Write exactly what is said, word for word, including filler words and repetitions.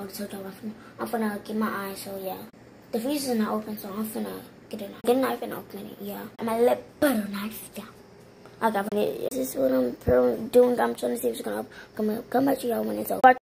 already told y'all I'm finna, I'm finna get my eyes, so yeah. The freezer's not open, so I'm finna get a knife. Get a knife and open it, yeah. I'm a little butter knife, yeah. I got it. This is what I'm doing. I'm trying to see if it's gonna come up. Come back to y'all when it's over.